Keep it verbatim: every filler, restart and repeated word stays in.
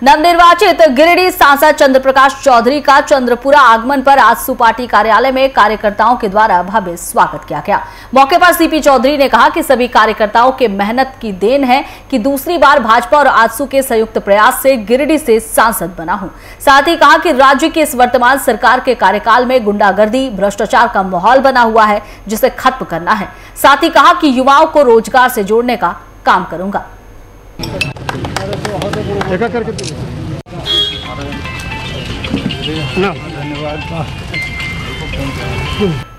नवनिर्वाचित गिरिडीह सांसद चंद्र प्रकाश चौधरी का चंद्रपुरा आगमन पर आजसू पार्टी कार्यालय में कार्यकर्ताओं के द्वारा भव्य स्वागत किया गया। मौके पर सीपी चौधरी ने कहा कि सभी कार्यकर्ताओं के मेहनत की देन है कि दूसरी बार भाजपा और आजसू के संयुक्त प्रयास से गिरिडीह से सांसद बना हूं। साथ ही कहा कि राज्य की इस वर्तमान सरकार के कार्यकाल में गुंडागर्दी, भ्रष्टाचार का माहौल बना हुआ है, जिसे खत्म करना है। साथ ही कहा कि युवाओं को रोजगार से जोड़ने का काम करूंगा। धन्यवाद।